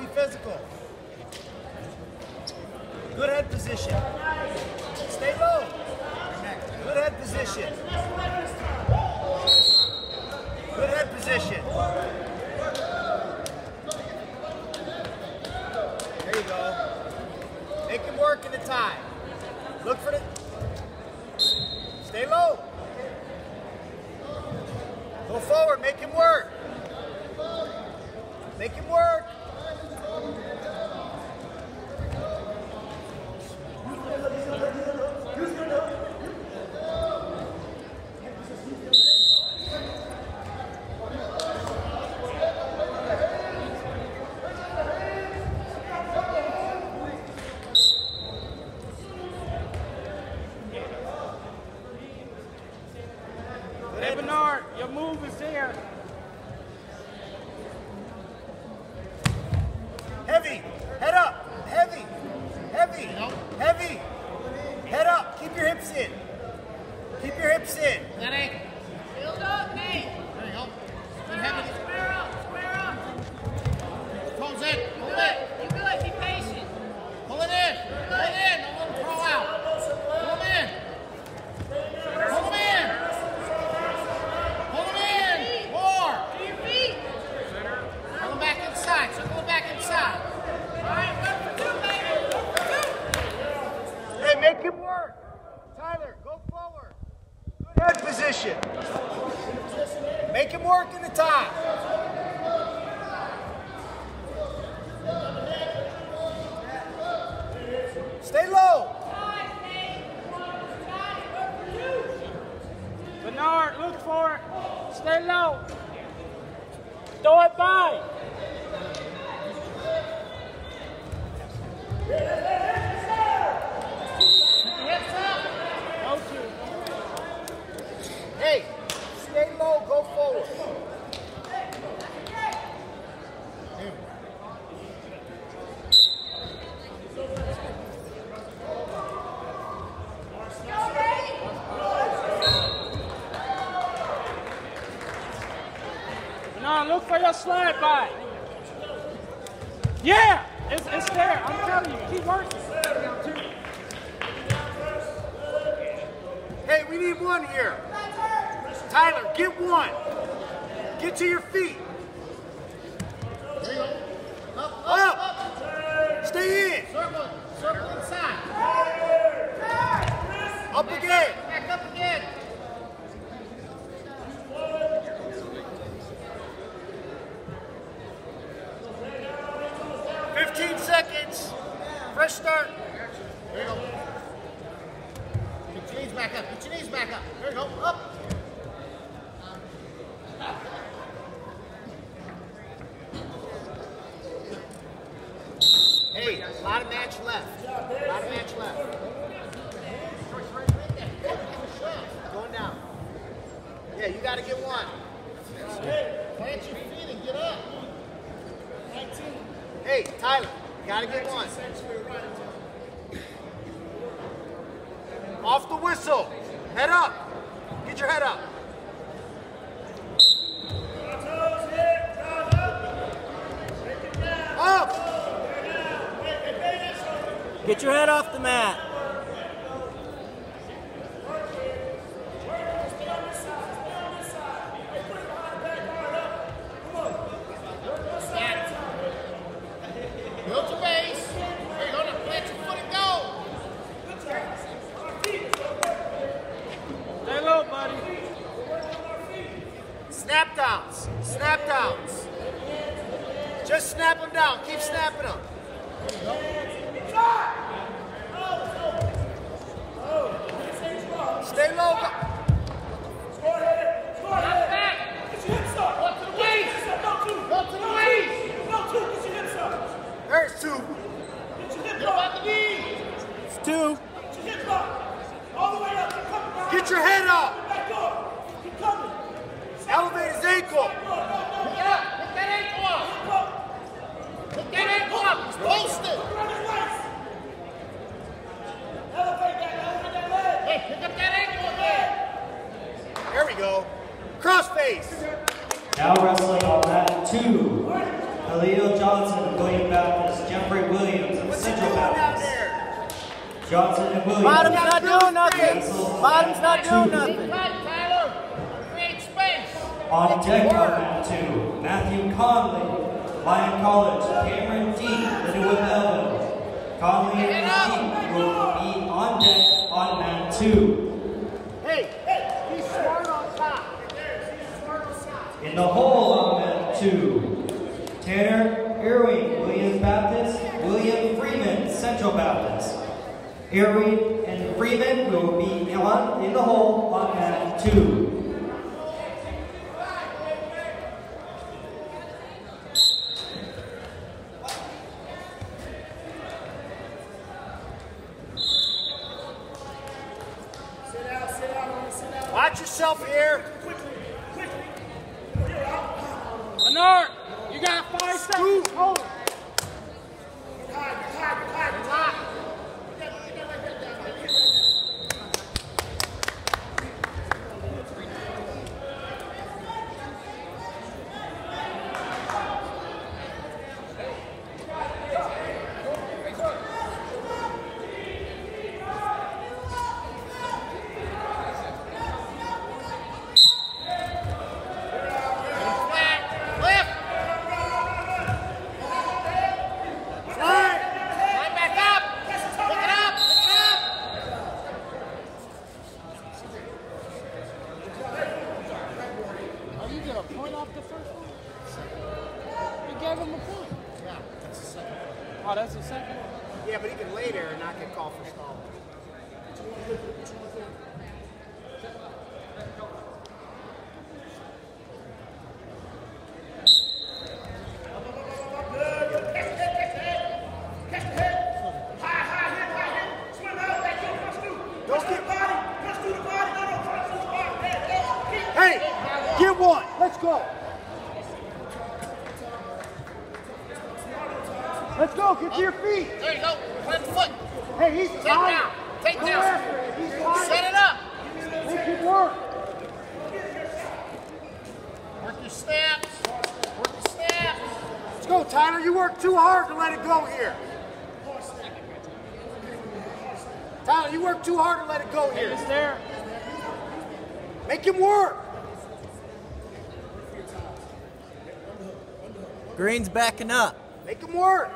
physical. Good head position. Stay low. Good head position. Good head position. There you go. Make him work in the tie. Look for the... Stay low. Go forward. Make him work. Make him work. Hey Bernard, your move is there. Heavy. Head up. Heavy. Heavy. Heavy. Head up. Keep your hips in. Keep your hips in. That ain't. Build up, Nate. There you go. Square up. Square up. Toes in. Pull it. You good. Be patient. Pull it in. Pull it in. Don't let him throw out. Pull him in. Pull him in. Pull him in. More. To your feet. Pull him back inside. So go back inside. All right. Work for two, baby. Work for two. Hey, make him work. Tyler, go forward. Good head position. Make him work in the tie. Stay low. Bernard, look for it. Stay low. Throw it by. Go to. Hey, stay low, go forward. Bernard, look for your slide by. Yeah, it's there. I'm telling you, keep working. Hey, we need one here. Tyler, get one. Get to your feet. Up. Stay in. Circle inside. Up again. Back up again. Seconds. Fresh start. There you go. Get your knees back up. Get your knees back up. There you go. Up. Hey, a lot of match left. A lot of match left. Going down. Yeah, you got to get one. Plant your feet and get up. 19. Hey, Tyler, you got to get one. Off the whistle. Head up. Get your head up. Up. Get your head off the mat. Build your base. There you go. Now plant your foot and go. Stay low, buddy. Snap downs. Snap downs. Just snap them down. Keep snapping them. Stay low. There's two. It's two. Get your head up. Elevate his ankle. Pick it up. Pick that ankle up. Pick that ankle up. He's posted. Hey, pick up that ankle again. There we go. Cross face. Now wrestling on mat 2, Khalil Johnson going back Williams of Central Baptist. Johnson and Williams. Bottom's not doing nothing. Bottom's not doing nothing. Tyler, create space. On deck on mat 2, Matthew Conley, Lyon College, Cameron D, Linwood Melville. Conley and D will be on deck on mat 2. Hey, he's smart on top. In the hole on mat 2, Tanner Irwin, Williams Baptist, William Freeman, Central Baptist. Irwin and Freeman will be in the hole on mat 2. Watch yourself here. Bernard, you got 5 seconds. Hold it. Oh, that's the second one? Yeah, but he can lay there and not get called for stall. Hey, get one. Let's go. Let's go. Get to your feet. There you go. Plant the foot. Hey, he's Take tired. down. Take Go down. after it. He's tired. Set it up. Make it work. Work your snaps. Work your snaps. Let's go, Tyler. You work too hard to let it go here. Tyler, you work too hard to let it go here. It's there. Make him work. Green's backing up. Make him work.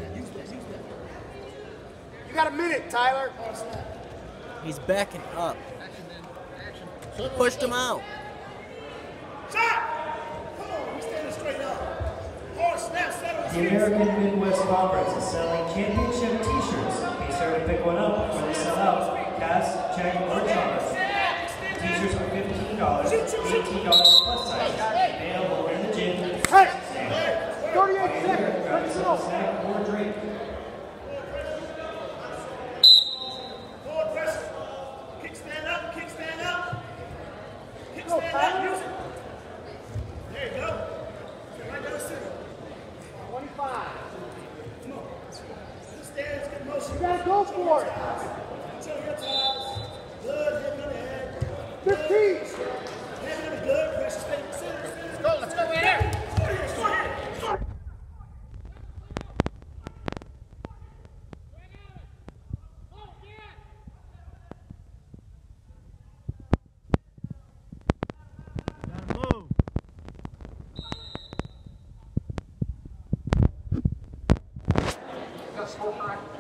You got a minute, Tyler. He's backing up. Pushed him out. The American Midwest Conference is selling championship t-shirts. Be sure to pick one up before they sell out. Cash, check, or chocolate. T-shirts are $15, $18 plus size. Available in the gym. Hey, 38 seconds. Let's go. Snack or drink. Kick stand up. Kick stand up. Kick Go, Tyler. Use it. There you go. Right down the center. 25. Come on. Stand, get motion. You gotta go for it. Show your ties. Good, hit on the head. 15. Head on the good. Pressure, stay center. Let's go. Let's go right here. Got smoke right.